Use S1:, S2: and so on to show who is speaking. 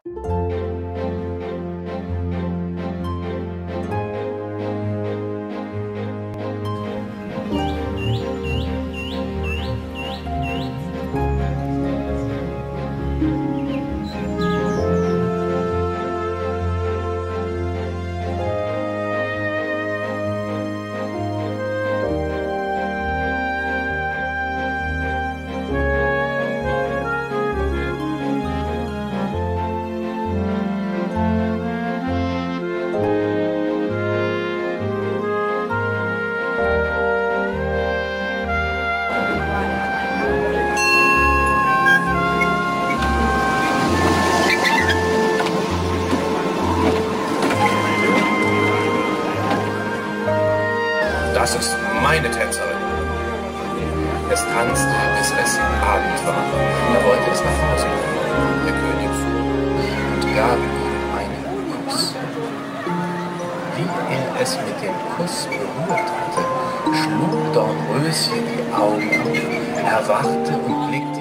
S1: Das ist meine Tänzerin. Es tanzte, bis es Abend war. Da wollte es nach Hause kommen. Der König fuhr und gab ihm einen Kuss. Wie er es mit dem Kuss berührt hatte, schlug Dornröschen die Augen auf. Er wachte und blickte